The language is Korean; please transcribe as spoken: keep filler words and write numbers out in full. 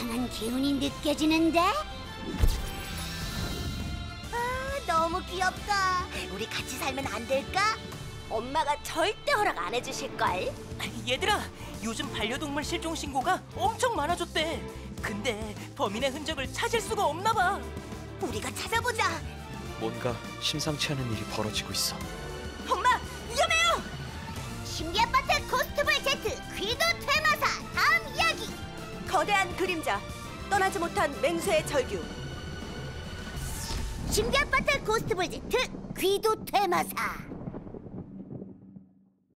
이상한 기운이 느껴지는데? 아, 너무 귀엽다. 우리 같이 살면 안 될까? 엄마가 절대 허락 안 해주실걸. 얘들아, 요즘 반려동물 실종 신고가 엄청 많아졌대. 근데 범인의 흔적을 찾을 수가 없나 봐. 우리가 찾아보자. 뭔가 심상치 않은 일이 벌어지고 있어. 엄마, 위험해요. 신비 아파트 고스트볼 제트 귀도 퇴마사. 다음 이야기. 거대한 그림자, 떠나지 못한 맹수의 절규. 신비 아파트 고스트볼 제트 귀도 퇴마사.